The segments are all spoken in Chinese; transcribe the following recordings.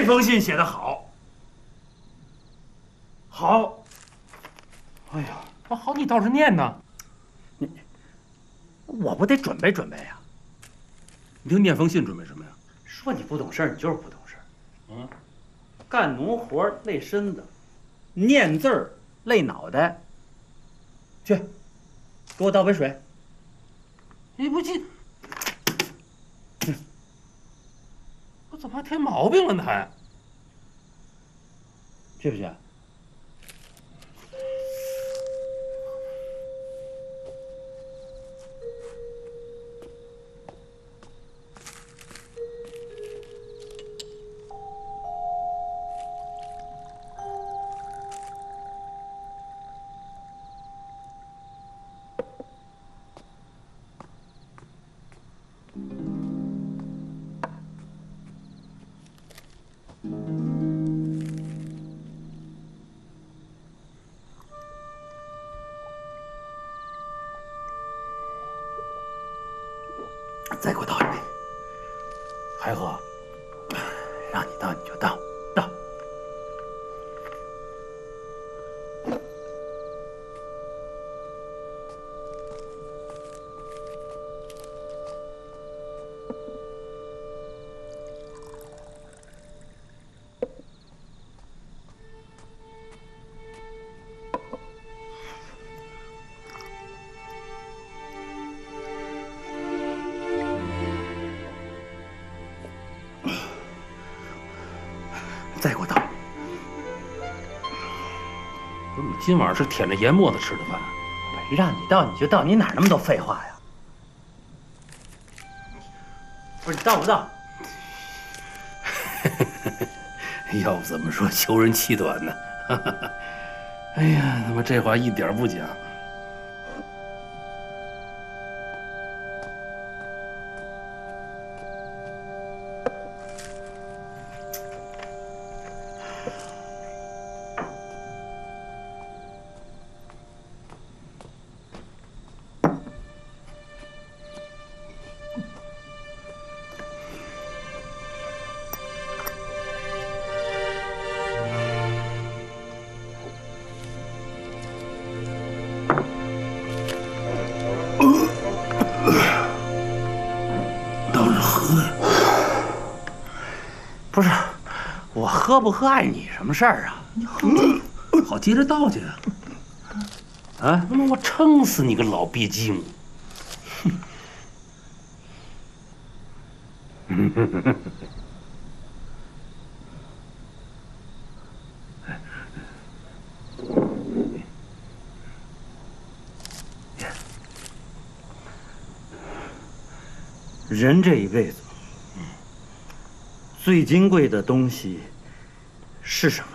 这封信写得好，好。哎呀， 好，你倒是念呢。 我不得准备准备呀？ 你就念封信准备什么呀？ 说你不懂事儿，你就是不懂事儿。干农活累身子，念字儿累脑袋。去，给我倒杯水。 你不进，我怎么还添毛病了呢？还去不去？再给我倒一杯，还喝？让你倒你就倒，倒。再给我倒。 不是你今晚上是舔着盐沫子吃的饭？ 让你倒你就倒，你哪那么多废话呀？不是你倒不倒？ 要不怎么说求人气短呢？哎呀，他妈这话一点不假。 不是，我喝不喝碍你什么事儿啊？ 你好，接着倒去啊！啊，他妈我撑死你个老鳖鸡母！ 人这一辈子，最金贵的东西是什么？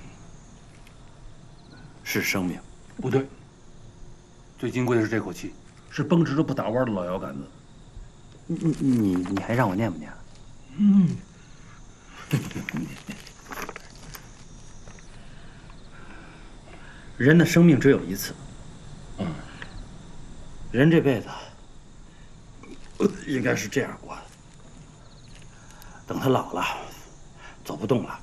是生命。 不对，最金贵的是这口气，是绷直了不打弯的老摇杆子。 你还让我念不念？人的生命只有一次。人这辈子应该是这样过的：等他老了，走不动了，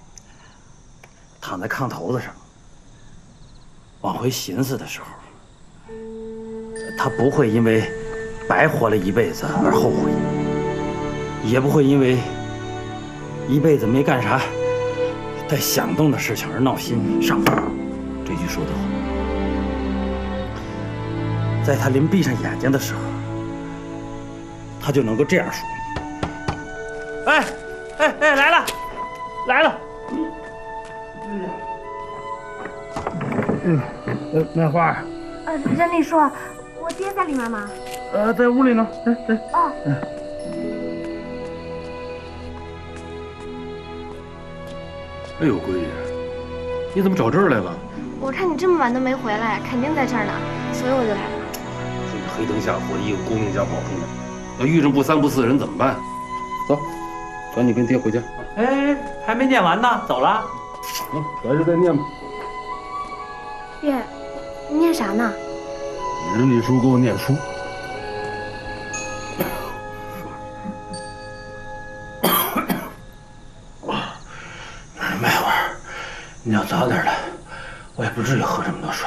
躺在炕头子上，往回寻思的时候，他不会因为白活了一辈子而后悔，也不会因为一辈子没干啥带响动的事情而闹心上火。 这句说得好。 在他临闭上眼睛的时候，他就能够这样说：哎，来了，来了。那花儿。 任丽叔，我爹在里面吗？ 在屋里呢。对。 哦。 哎呦，闺女，你怎么找这儿来了？ 我看你这么晚都没回来，肯定在这儿呢，所以我就来了。 说你黑灯瞎火的，一个姑娘家跑出来，要遇上不三不四的人怎么办？走，赶紧跟爹回家。 哎，还没念完呢，走了。 来这再念吧。 爹，你念啥呢？ 人李叔给我念书。 你要早点来，我也不至于喝这么多水。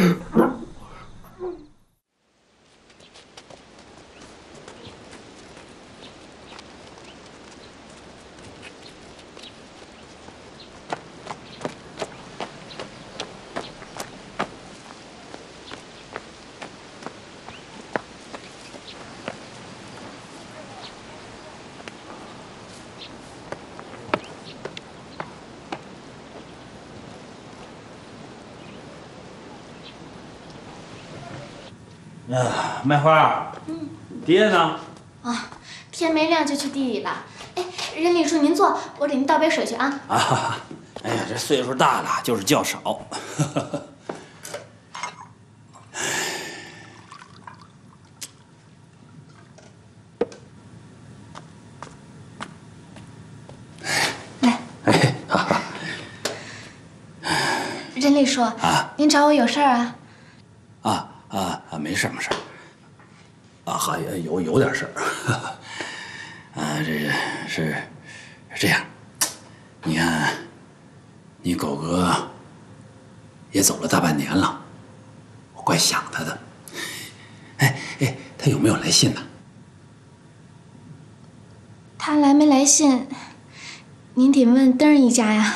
麦花，爹呢？ 啊，天没亮就去地里了。哎，任秘书您坐，我给您倒杯水去啊。 啊，哎呀，这岁数大了，就是觉少。 来，任秘书啊，您找我有事儿啊？ 没事没事。还有点事儿。这是这样，你看，你狗哥也走了大半年了，我怪想他的。他有没有来信呢？ 他来没来信，您得问灯一家呀。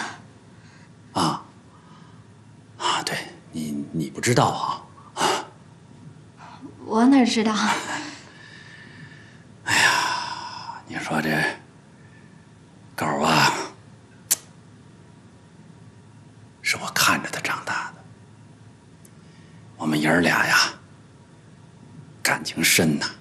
对，你不知道啊。 我哪知道？ 哎呀，你说这狗啊，是我看着他长大的。我们爷儿俩呀，感情深呐。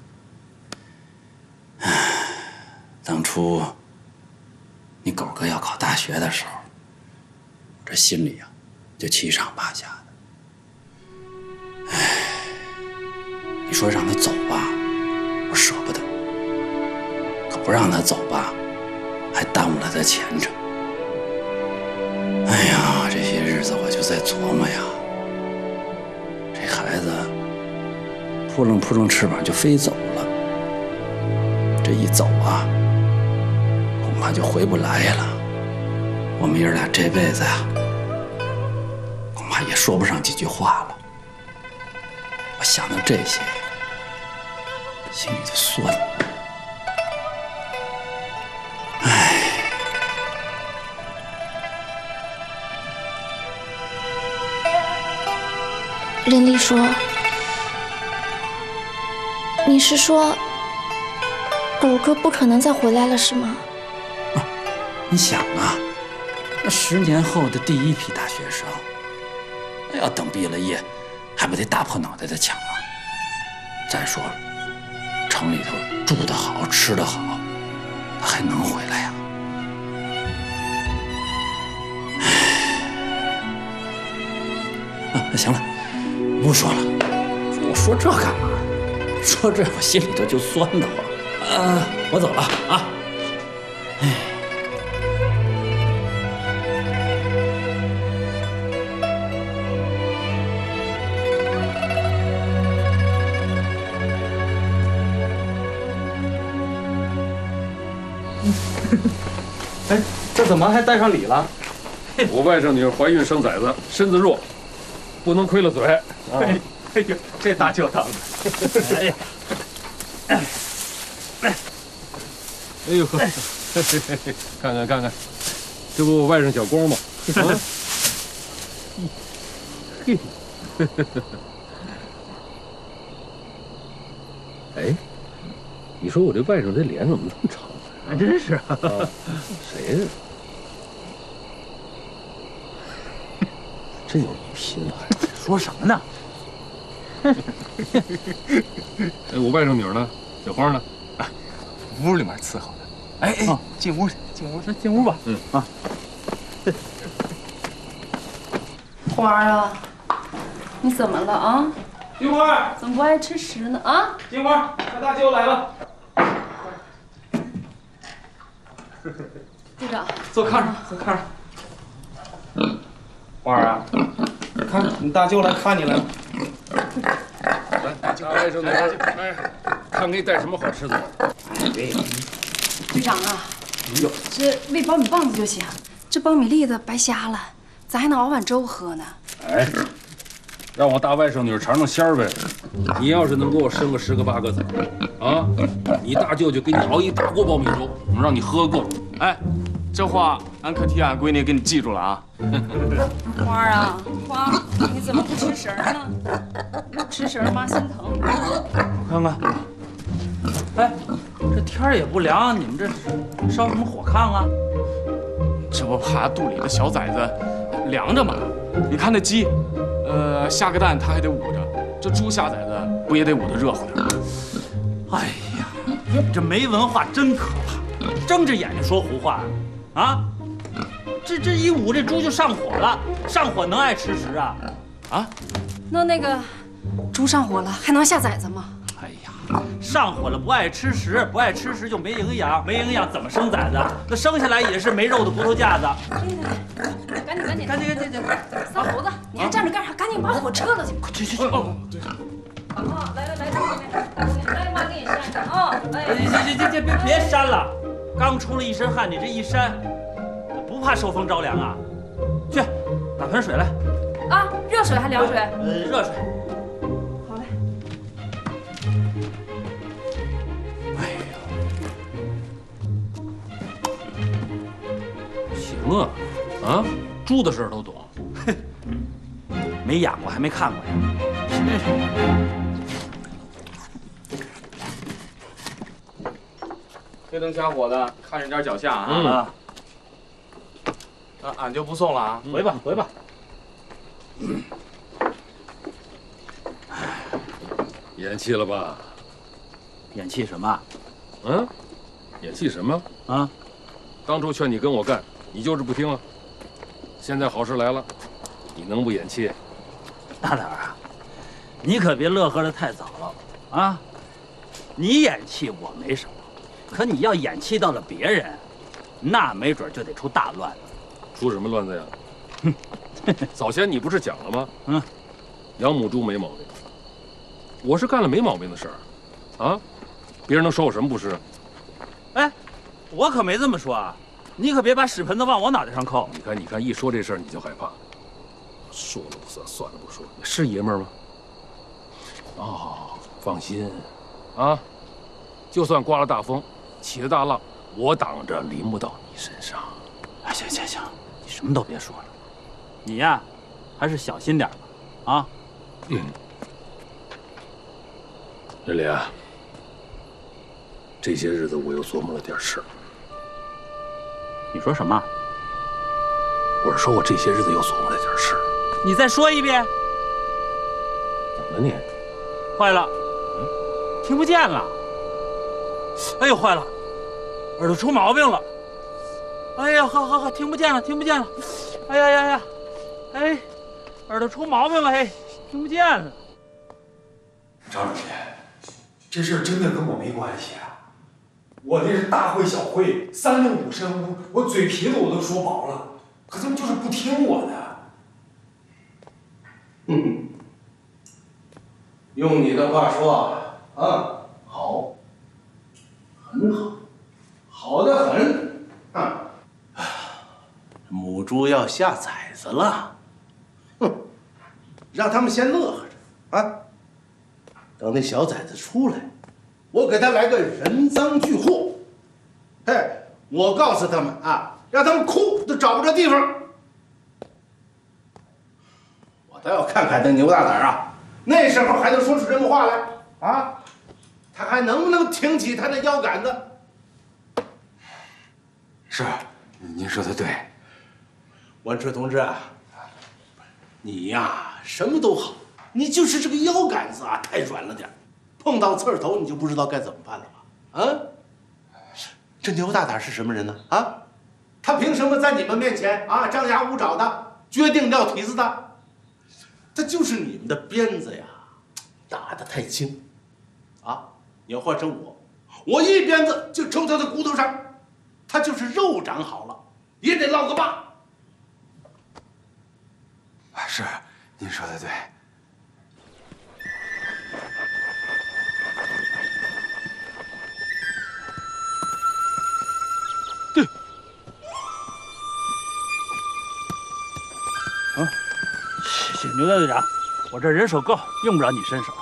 当初你狗哥要考大学的时候，这心里呀就七上八下的。你说让他走吧，我舍不得；可不让他走吧，还耽误了他前程。哎呀，这些日子我就在琢磨呀，这孩子扑棱扑棱翅膀就飞走了，这一走啊，恐怕就回不来了。我们爷儿俩这辈子呀，恐怕也说不上几句话了。我想到这些，心里就酸了。 任丽说：“你是说，狗哥不可能再回来了，是吗？” 你想啊，那10年后的第一批大学生，那要等毕了业，还不得大破脑袋的抢啊？再说了，城里头住得好，吃得好，他还能回来呀？行了，不说了，我说这干嘛？说这我心里头就酸得慌。我走了啊。 哎，这怎么还带上礼了？ 我外甥女怀孕生崽子，身子弱，不能亏了嘴。 哎呦，这大舅当的！ 哎呀，哎呦呵，看看看看，这不我外甥小光吗？嘿，哎，你说我这外甥这脸怎么这么长？ 还真是啊！ 谁呀？真有一拼啊！ 说什么呢？ 哎，我外甥女儿呢？小花呢？ 屋里面伺候的。哎，进屋去，进屋吧。 花儿啊，你怎么了啊？ 金花， 怎么不爱吃食呢？啊？ 金花，大大舅来了。 队长， 坐炕上，坐炕上。花儿啊，看你大舅来看你来了。 来，大外甥女儿，哎，看给你带什么好吃的。 队长啊，这喂苞米棒子就行，这苞米粒子白瞎了， 咱还能熬碗粥喝呢。 哎，让我大外甥女尝尝鲜儿呗。你要是能给我生个10个8个子儿，啊，你大舅舅给你熬一大锅苞米粥，能让你喝够。 哎，这话俺可替俺闺女给你记住了啊。 花儿啊，花，你怎么不吃食儿呢？吃食儿妈心疼。 我看看，哎，这天儿也不凉，你们这烧什么火炕啊？ 这不怕肚里的小崽子凉着吗？你看那鸡，下个蛋它还得捂着，这猪下崽子不也得捂得热乎点？ 哎呀，这没文化真可怕，睁着眼睛说胡话啊！这一捂，这猪就上火了，上火能爱吃食啊？啊？ 那个猪上火了，还能下崽子吗？ 哎呀，上火了不爱吃食，不爱吃食就没营养，没营养怎么生崽子？那生下来也是没肉的骨头架子。赶紧！ 三猴子，你还站着干啥？赶紧把火撤了去！ 快去！ 哦，来，来，妈给你扇扇啊！ 这别扇了，刚出了一身汗，你这一扇，不怕受风着凉啊？去，打盆水来。 啊，热水还凉水？ 热水。 好嘞。 哎呀， 行啊，啊，猪的事儿都懂。 没养过，还没看过呀。 黑灯瞎火的，看着点脚下啊！那俺就不送了啊！ 回吧。 咽气了吧？ 演气什么？ 嗯，咽气什么？ 啊？ 当初劝你跟我干，你就是不听啊。现在好事来了，你能不咽气？ 大胆啊！你可别乐呵得太早了啊！你演气我没什么，可你要演气到了别人，那没准就得出大乱子。 出什么乱子呀？哼！早先你不是讲了吗？养母猪没毛病，我是干了没毛病的事儿，啊？别人能说我什么不是？ 哎，我可没这么说啊！你可别把屎盆子往我脑袋上扣。 你看，一说这事儿你就害怕，说了不算，算了不说，你是爷们儿吗？哦，放心，啊，就算刮了大风，起了大浪，我挡着淋不到你身上。 哎，行，你什么都别说了，你呀，还是小心点吧，啊。 任莲啊，这些日子我又琢磨了点事儿。 你说什么？ 我是说我这些日子又琢磨了点事儿。 你再说一遍。 怎么了你？ 坏了，听不见了。哎呦，坏了，耳朵出毛病了。哎呀，好，听不见了。哎呀，哎，耳朵出毛病了，嘿，听不见了。 张主任，这事儿真的跟我没关系啊！我这是大会小会，3令5申，我嘴皮子我都说薄了，可他们就是不听我的。 用你的话说啊，好，很好，好得很啊！母猪要下崽子了，让他们先乐呵着啊！等那小崽子出来，我给他来个人赃俱获。哎，我告诉他们啊，让他们哭都找不着地方。我倒要看看那牛大胆啊，那时候还能说出什么话来啊？他还能不能挺起他的腰杆子？ 是，您说的对。 文春同志啊，你呀什么都好，你就是这个腰杆子啊太软了点，碰到刺儿头你就不知道该怎么办了吧？啊，这牛大胆是什么人呢？啊，他凭什么在你们面前啊张牙舞爪的，决定撂蹄子的？他就是你们的鞭子呀，打得太轻，啊，你要换成我一鞭子就抽他的骨头上，他就是肉长好了，也得落个疤。 是，您说的对。 牛大队长，我这人手够，用不着你伸手。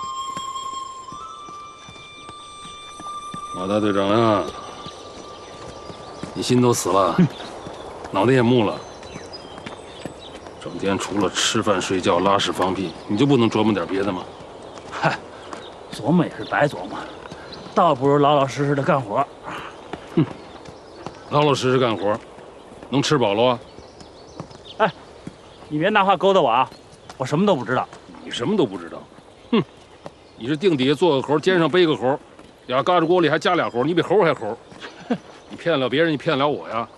马大队长呀，你心都死了，脑袋也木了，整天除了吃饭睡觉、拉屎放屁，你就不能琢磨点别的吗？ 嗨，琢磨也是白琢磨，倒不如老老实实的干活。 哼，老老实实干活，能吃饱了啊？ 哎，你别拿话勾搭我啊！我什么都不知道。 你什么都不知道？哼，你是腚底下做个猴，肩上背个猴，俩嘎吱锅里还加俩猴，你比猴还猴。你骗得了别人，你骗得了我呀？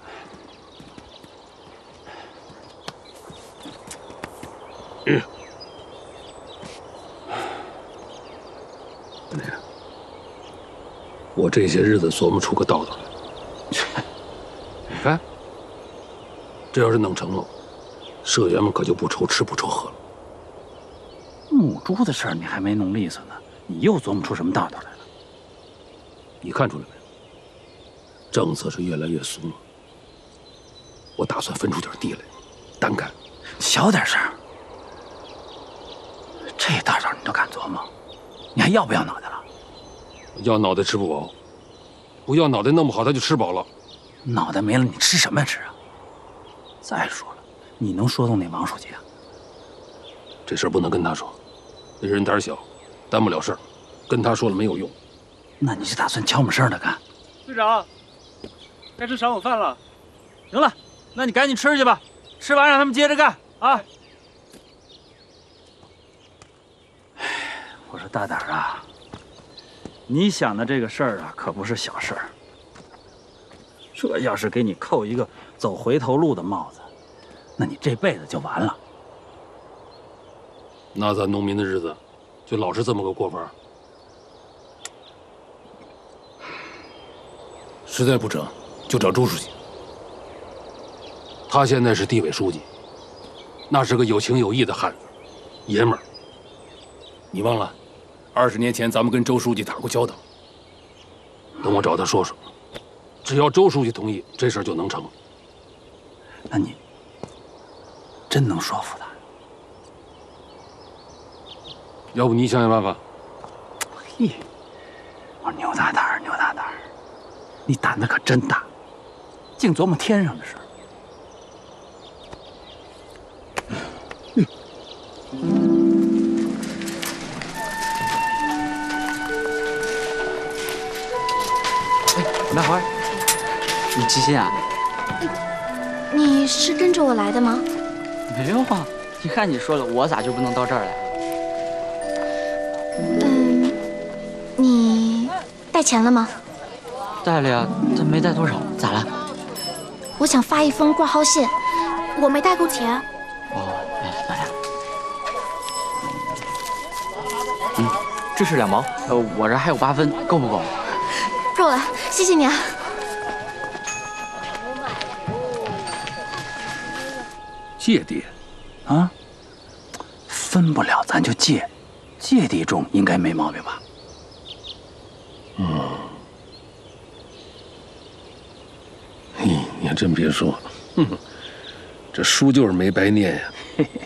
我这些日子琢磨出个道道来。你看，这要是弄成了，社员们可就不愁吃不愁喝了。 母猪的事儿你还没弄利索呢，你又琢磨出什么道道来了？ 你看出来没？政策是越来越松了。我打算分出点地来，单干。 小点声。这大招你都敢琢磨？你还要不要脑袋了？ 要脑袋吃不饱，不要脑袋弄不好他就吃饱了。 脑袋没了，你吃什么吃啊？再说了，你能说动那王书记啊？ 这事儿不能跟他说，那人胆小，担不了事儿，跟他说了没有用。 那你是打算悄没声的干？ 队长，该吃晌午饭了。 行了，那你赶紧吃去吧，吃完让他们接着干啊！我说大胆啊，你想的这个事儿啊，可不是小事儿。这要是给你扣一个走回头路的帽子，那你这辈子就完了。 那咱农民的日子，就老是这么个过法。实在不成，就找周书记。他现在是地委书记，那是个有情有义的汉子，爷们儿。你忘了，20年前咱们跟周书记打过交道。等我找他说说，只要周书记同意，这事儿就能成。 那你真能说服他？ 要不你想想办法。 嘿，我说牛大胆儿，牛大胆儿，你胆子可真大，净琢磨天上的事儿。 麦花，你寄信啊？ 你是跟着我来的吗？ 没有啊，一看你说了，我咋就不能到这儿来？ 你带钱了吗？ 带了呀，但没带多少，咋了？ 我想发一封挂号信，我没带够钱。 哦，来呀。这是2毛，我这还有8分，够不够？ 够了，谢谢你啊。 借地， 啊？分不了咱就借，借地种应该没毛病吧？ 嘿，你还真别说，这书就是没白念呀。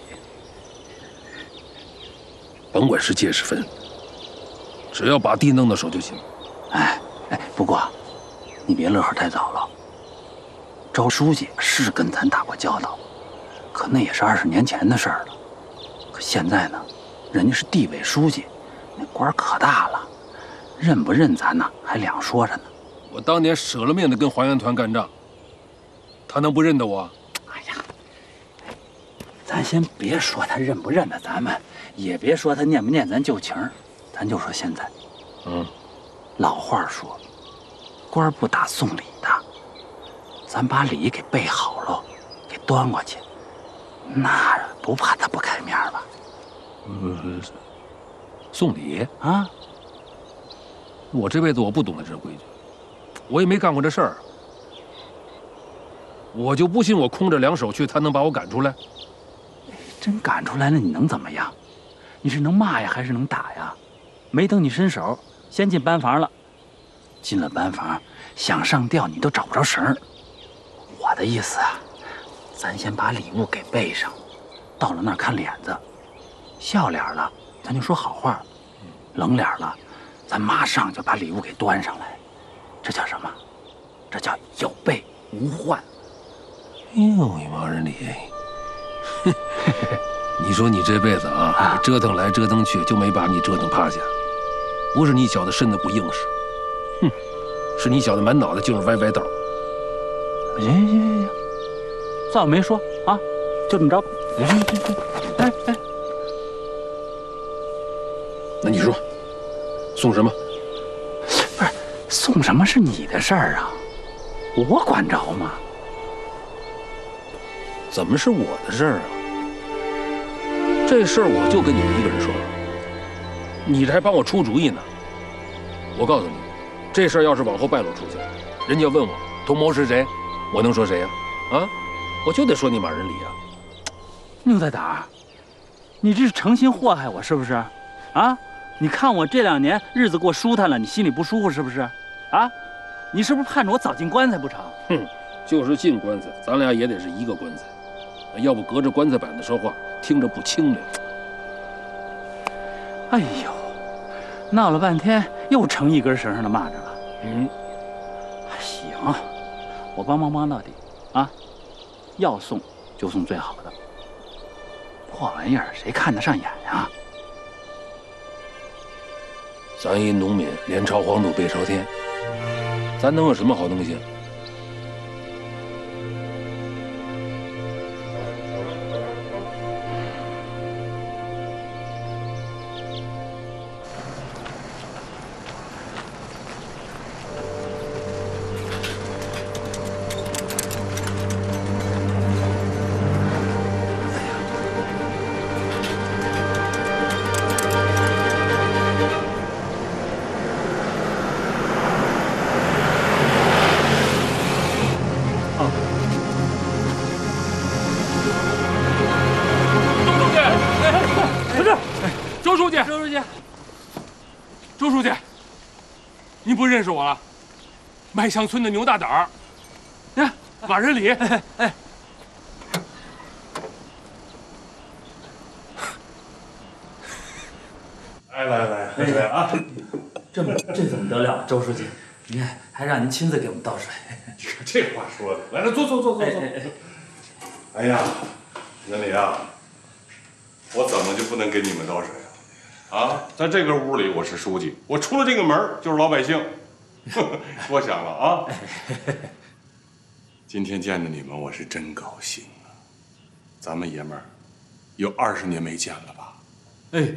甭管是借是分，只要把地弄到手就行。 哎，不过你别乐呵太早了。周书记是跟咱打过交道，可那也是20年前的事儿了。可现在呢，人家是地委书记，那官可大了，认不认咱呢还两说着呢。 我当年舍了命的跟还原团干仗，他能不认得我？ 哎呀，咱先别说他认不认得咱们，也别说他念不念咱旧情，咱就说现在，老话说，官不打送礼的，咱把礼给备好了，给端过去，那不怕他不开面吧？ 送礼啊？ 我这辈子我不懂得这规矩，我也没干过这事儿，我就不信我空着2手去，他能把我赶出来？ 真赶出来了，你能怎么样？你是能骂呀，还是能打呀？没等你伸手，先进班房了。进了班房，想上吊你都找不着绳儿。我的意思啊，咱先把礼物给备上， 到了那儿看脸子，笑脸了咱就说好话，冷脸了，咱马上就把礼物给端上来。这叫什么？这叫有备无患。 又一帮人理。你说你这辈子啊，折腾来折腾去，就没把你折腾趴下。不是你小子身子不硬实，哼，是你小子满脑袋就是歪歪道。 行，算我没说啊，就这么着吧。哎， 那你说，送什么？ 不是送什么是你的事儿啊，我管着吗？ 怎么是我的事儿啊？这事儿我就跟你一个人说，你这还帮我出主意呢。我告诉你，这事儿要是往后败露出去，人家问我同谋是谁，我能说谁呀？啊，我就得说你马仁礼啊。 牛大胆，你这是诚心祸害我是不是？啊，你看我这2年日子过舒坦了，你心里不舒服是不是？啊，你是不是盼着我早进棺材不成？ 哼，就是进棺材，咱俩也得是一个棺材，要不隔着棺材板子说话，听着不清凉。 哎呦，闹了半天又成一根绳上的蚂蚱了。行，我帮忙到底啊！要送就送最好的，破玩意儿谁看得上眼呀？ 咱一农民脸朝黄土背朝天，咱能有什么好东西？周书记，您不认识我了？麦乡村的牛大胆儿，呀，马仁礼。 来啊！ 这怎么得了？周书记，你看还让您亲自给我们倒水。 你看这话说的，来，坐。哎呀，仁礼啊，我怎么就不能给你们倒水啊？在这个屋里我是书记，我出了这个门就是老百姓，多想了啊！今天见着你们，我是真高兴啊！咱们爷们儿有20年没见了吧？ 哎，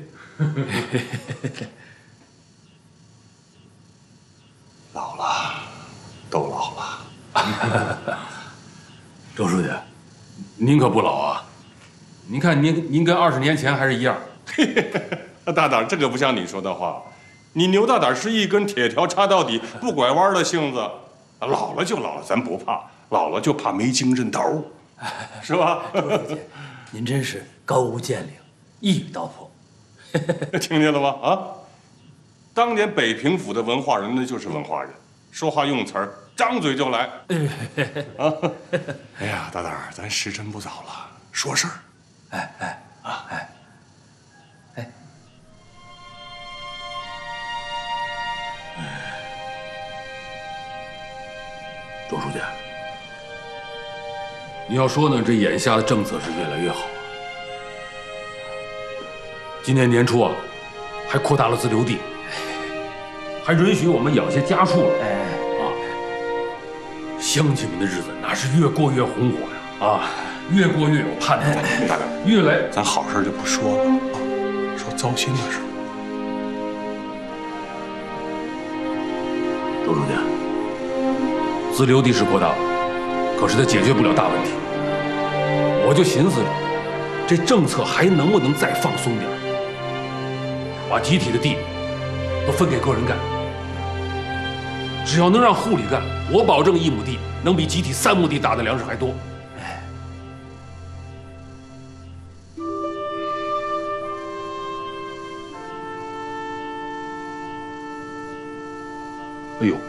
老了，都老了。 周书记，您可不老啊！您看您跟20年前还是一样。 大胆，这可不像你说的话。你牛大胆是一根铁条插到底，不拐弯的性子。老了就老了，咱不怕。老了就怕没精神头，是吧？ 周书记，您真是高屋建瓴，一语道破。 听见了吗？啊！当年北平府的文化人，那就是文化人，说话用词儿，张嘴就来。啊！哎呀，大胆，咱时辰不早了，说事儿。 周书记，你要说呢，这眼下的政策是越来越好。今年年初啊，还扩大了自留地，还允许我们养些家畜了。乡亲们的日子那是越过越红火呀！越过越有盼头。 大胆， 越来， 咱好事就不说了，说糟心的事。 周书记，自留地是扩大了，可是它解决不了大问题。我就寻思着，这政策还能不能再放松点，把集体的地都分给个人干。只要能让户里干，我保证1亩地能比集体3亩地打的粮食还多。哎呦，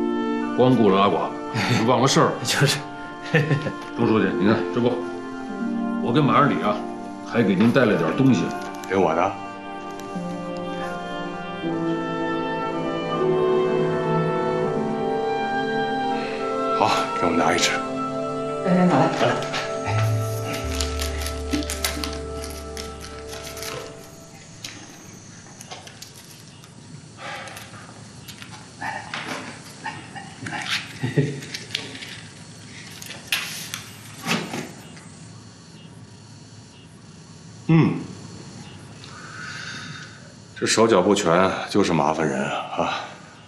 光顾着阿寡，你忘了事儿了。 就是， 周书记，你看这不我跟马二里啊，还给您带了点东西。 给我的。好，给我拿一只。 来，拿来。 这手脚不全就是麻烦人啊！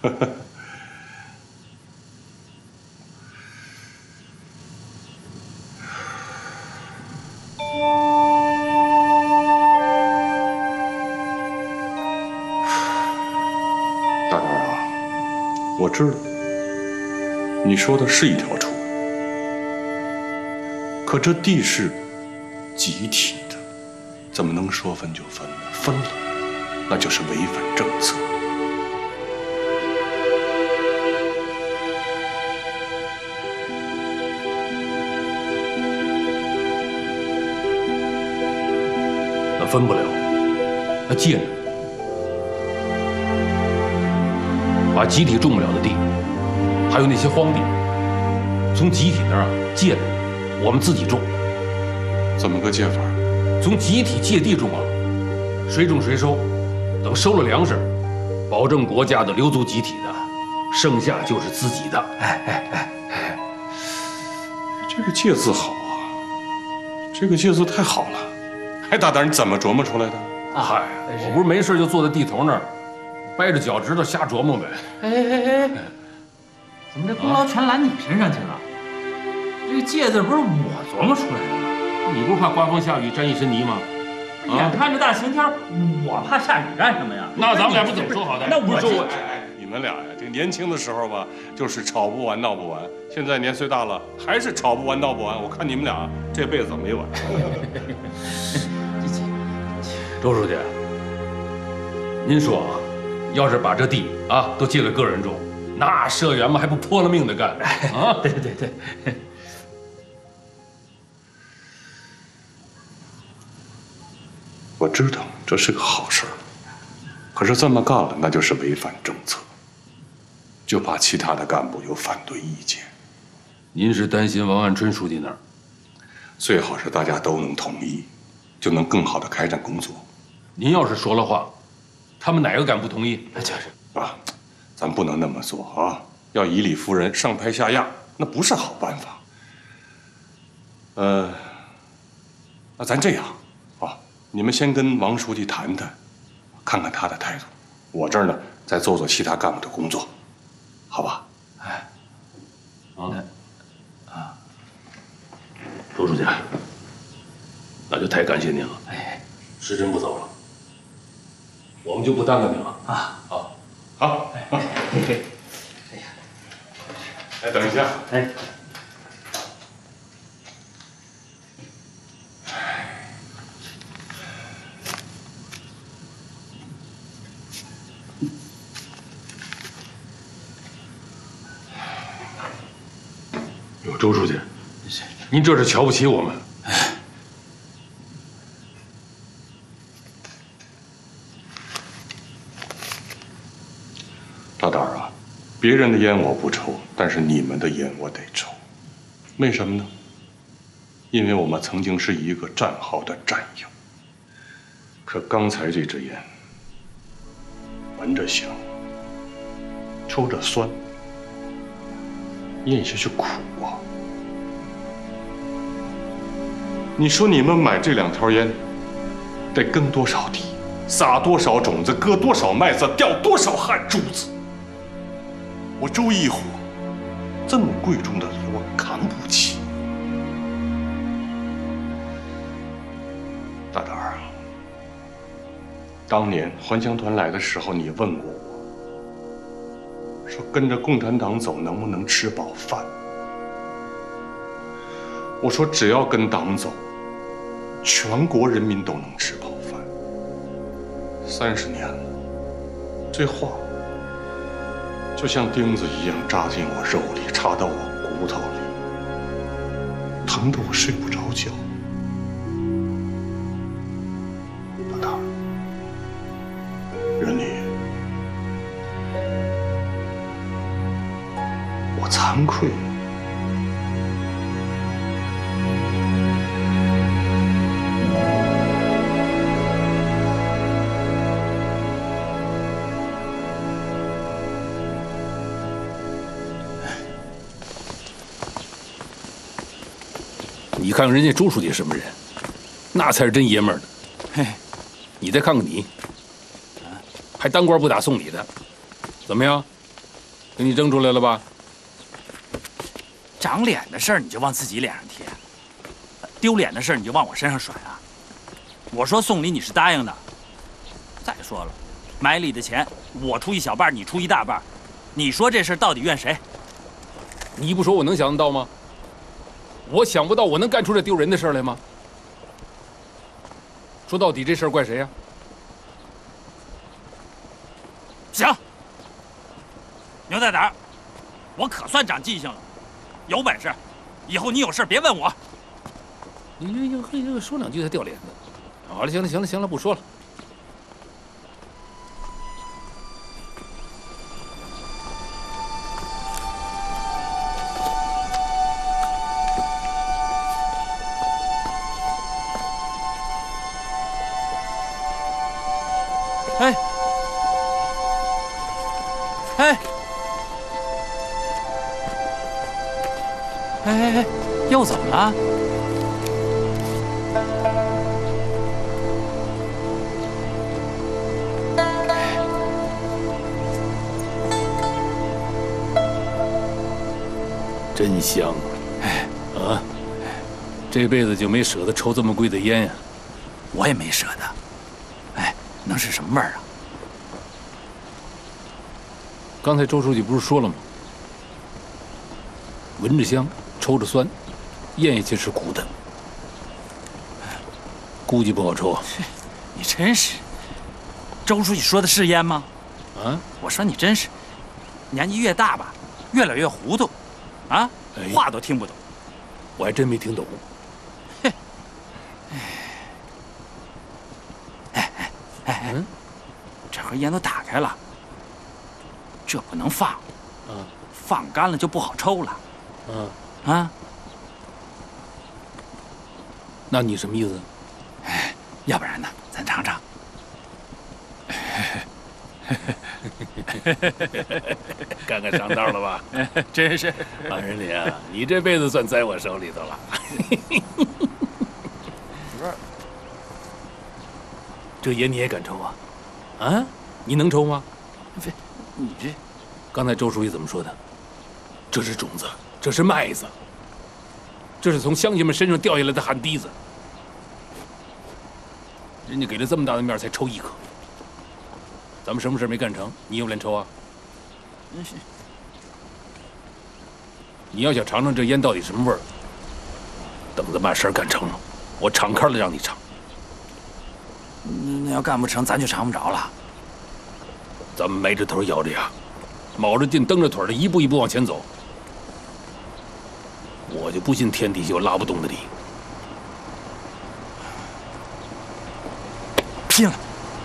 大胆啊，我知道你说的是一条出路，可这地是集体的，怎么能说分就分呢？分了，那就是违反政策。 那分不了，那借呢？把集体种不了的地，还有那些荒地，从集体那儿借来，我们自己种。 怎么个借法？ 从集体借地种啊，谁种谁收，等收了粮食，保证国家的留足集体的，剩下就是自己的。 这个借字好啊，这个借字太好了。哎，大胆，你怎么琢磨出来的？ 嗨，我不是没事就坐在地头那儿，掰着脚趾头瞎琢磨呗。 哎，怎么这功劳全揽你身上去了？这个借字不是我琢磨出来的吗？ 你不是怕刮风下雨沾一身泥吗？ 眼看着大晴天，我怕下雨干什么呀？ 那咱们俩不怎么说好的？ 那我说你们俩呀，这年轻的时候吧，就是吵不完闹不完。现在年岁大了，还是吵不完闹不完。我看你们俩这辈子没完。 周书记，您说啊，要是把这地啊都借给个人种，那社员们还不泼了命的干啊？ 对。 我知道这是个好事儿，可是这么干了，那就是违反政策，就怕其他的干部有反对意见。 您是担心王岸春书记那儿？ 最好是大家都能统一，就能更好的开展工作。 您要是说了话，他们哪个敢不同意？ 那就是啊，咱不能那么做啊！要以理服人，上拍下压，那不是好办法。那咱这样啊，你们先跟王书记谈谈，看看他的态度。我这儿呢，再做做其他干部的工作，好吧？ 周书记，那就太感谢您了。时辰不早了，我们就不耽搁您了啊！ 好。哎，等一下。 哟，周书记，您这是瞧不起我们？ 大胆啊！别人的烟我不抽，但是你们的烟我得抽。为什么呢？因为我们曾经是一个战壕的战友。可刚才这支烟，闻着香，抽着酸，咽下去苦啊！你说你们买这2条烟，得耕多少地，撒多少种子，割多少麦子，掉多少汗珠子？我周一虎这么贵重的礼，我扛不起。大胆儿啊！当年还乡团来的时候，你问过我，说跟着共产党走能不能吃饱饭？我说只要跟党走，全国人民都能吃饱饭。30年了，这话就像钉子一样扎进我肉里，插到我骨头里，疼得我睡不着觉。 愧。 你看看人家周书记什么人，那才是真爷们儿呢。嘿，你再看看你，还当官不打送礼的，怎么样？给你扔出来了吧？ 长脸的事儿你就往自己脸上贴，丢脸的事儿你就往我身上甩啊！我说送礼你是答应的。再说了，买礼的钱我出一小半，你出一大半，你说这事儿到底怨谁？ 你不说我能想得到吗？我想不到我能干出这丢人的事儿来吗？说到底这事儿怪谁呀？ 行，牛大胆，我可算长记性了。有本事，以后你有事别问我。 你这说两句才掉脸子。好了，行了，不说了。 哎，又怎么了？ 真香啊！这辈子就没舍得抽这么贵的烟呀。 我也没舍得。哎，能是什么味儿啊？ 刚才周书记不是说了吗？闻着香，抽着酸，咽下去是苦的，估计不好抽啊。 你真是，周书记说的是烟吗？ 啊？ 我说你真是，年纪越大吧，越来越糊涂，啊，话都听不懂。 我还真没听懂。 嘿，这盒烟都打开了，这不能放，放干了就不好抽了。啊？ 那你什么意思？ 要不然呢，咱尝尝。 看看上道了吧？ 真是， 王人林啊，你这辈子算在我手里头了。 不是， 这烟你也敢抽啊？啊？你能抽吗？ 你这， 刚才周书记怎么说的？这是种子，这是麦子，这是从乡亲们身上掉下来的汗滴子。人家给了这么大的面才抽一颗，咱们什么事没干成，你有脸抽啊？你要想尝尝这烟到底什么味儿，等着把事儿干成了，我敞开了让你尝。 那要干不成，咱就尝不着了。 咱们埋着头咬着牙，卯着劲蹬着腿的一步一步往前走。我就不信天底下有拉不动的力。 拼了！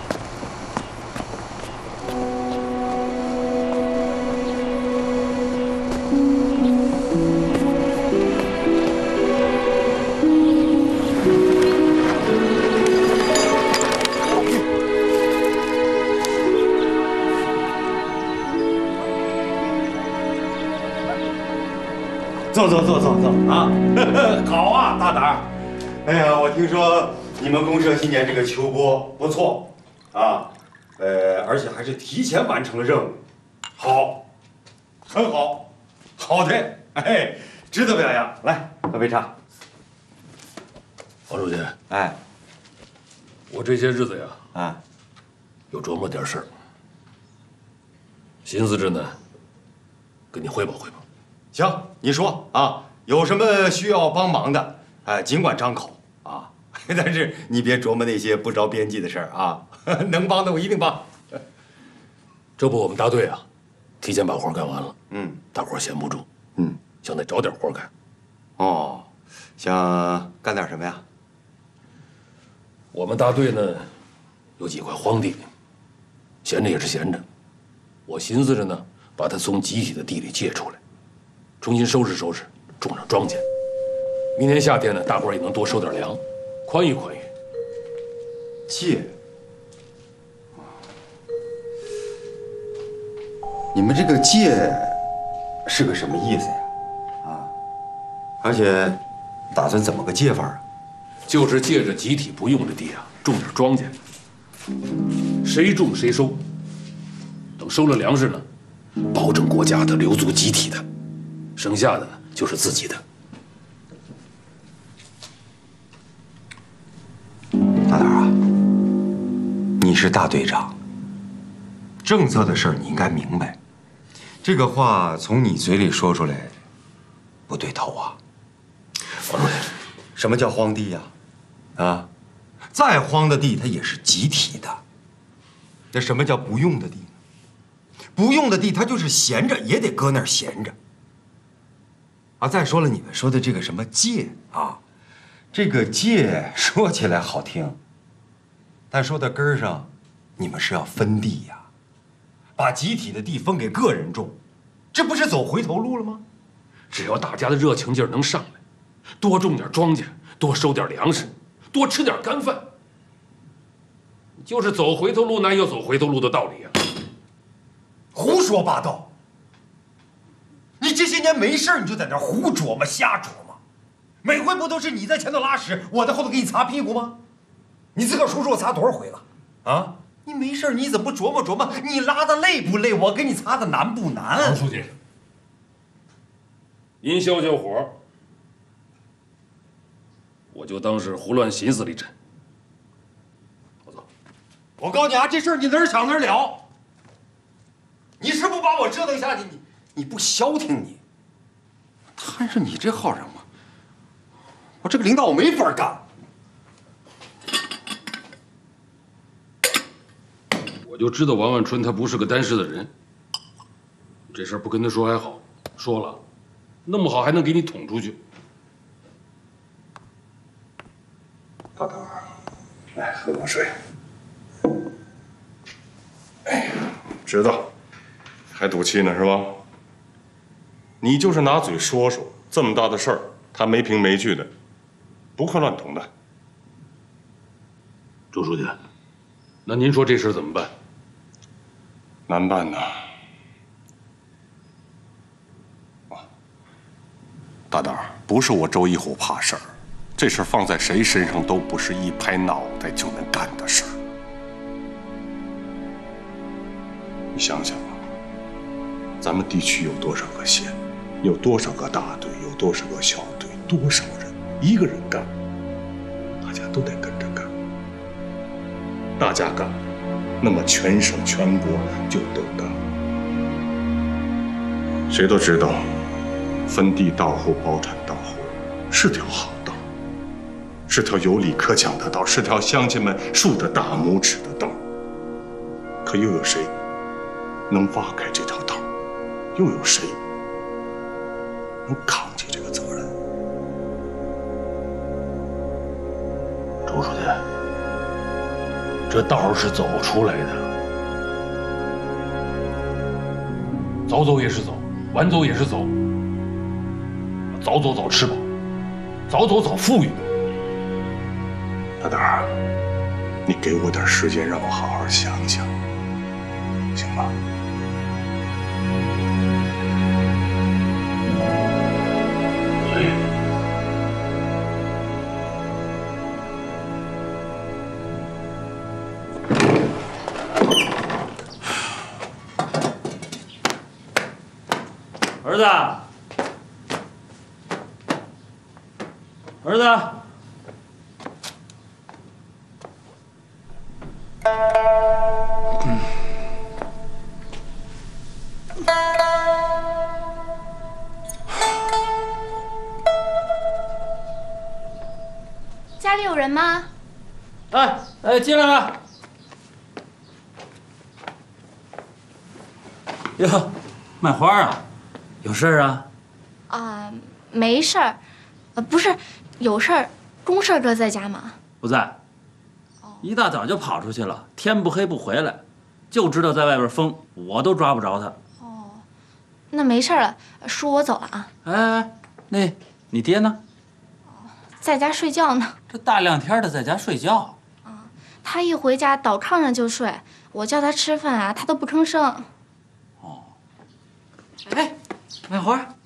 坐啊！好啊，大胆儿！哎呀，我听说你们公社今年这个秋播不错啊，而且还是提前完成了任务，好，很好，好的，哎，值得表扬。来，喝杯茶。 王书记， 哎， 我这些日子呀， 啊， 有琢磨点事儿，寻思着呢，跟你汇报汇报。 行，你说啊，有什么需要帮忙的，尽管张口啊。但是你别琢磨那些不着边际的事儿啊，能帮的我一定帮。 这不，我们大队啊，提前把活干完了。大伙闲不住，想再找点活干。 哦，想干点什么呀？ 我们大队呢，有几块荒地，闲着也是闲着，我寻思着呢，把它从集体的地里借出来。 重新收拾收拾，种上庄稼。明年夏天呢，大伙儿也能多收点粮，宽裕宽裕。 借？你们这个借是个什么意思呀？啊，而且打算怎么个借法啊？ 就是借着集体不用的地啊，种点庄稼，谁种谁收。等收了粮食呢，保证国家的，留足集体的，剩下的呢就是自己的。 大胆啊，你是大队长，政策的事儿你应该明白。这个话从你嘴里说出来，不对头啊。 王主任， 什么叫荒地呀？啊，再荒的地它也是集体的。那什么叫不用的地呢？不用的地它就是闲着，也得搁那儿闲着。啊，再说了，你们说的这个什么借啊，这个借说起来好听，但说到根儿上，你们是要分地呀。把集体的地分给个人种，这不是走回头路了吗？ 只要大家的热情劲儿能上来，多种点庄稼，多收点粮食，多吃点干饭，就是走回头路，哪有走回头路的道理呀？ 胡说八道！你这些年没事你就在那胡琢磨瞎琢磨，每回不都是你在前头拉屎，我在后头给你擦屁股吗？你自个儿说说我擦多少回了啊？你没事你怎么不琢磨琢磨？你拉的累不累？我给你擦的难不难？ 王书记，您消消火，我就当是胡乱寻思了一阵。我走。 我告诉你啊，这事儿你哪儿想哪儿了。你是不把我折腾下去，你不消停你。摊上你这号人马，我这个领导我没法干。 我就知道王万春他不是个担事的人，这事儿不跟他说还好，说了，弄不好还能给你捅出去。 大头，来喝口水。哎，知道，还赌气呢是吧？你就是拿嘴说说，这么大的事儿，他没凭没据的，不会乱捅的。 周书记，那您说这事儿怎么办？ 难办呐。大胆儿，不是我周一虎怕事儿，这事儿放在谁身上都不是一拍脑袋就能干的事儿。你想想啊，咱们地区有多少个县，有多少个大队，有多少个小队，多少人，一个人干，大家都得跟着干。大家干，那么全省全国就都干了。谁都知道，分地到户、包产到户是条好道，是条有理可讲的道，是条乡亲们竖着大拇指的道。可又有谁能挖开这条道？又有谁能扛起这个责任？ 周书记，这道是走出来的，早走也是走，晚走也是走。早走早吃饱，早走早富裕。 大胆儿，你给我点时间，让我好好想想，行吧？ 儿子，儿子， 家里有人吗？ 哎，进来了。哟，卖花啊？有事儿啊？ 啊，没事儿，不是，有事儿。公社哥在家吗？ 不在。一大早就跑出去了，天不黑不回来，就知道在外边疯，我都抓不着他。 那没事了，叔我走了啊。 哎，那你爹呢？ 在家睡觉呢。 这大亮天的在家睡觉？ 他一回家倒炕上就睡，我叫他吃饭啊，他都不吭声。 哎，美花，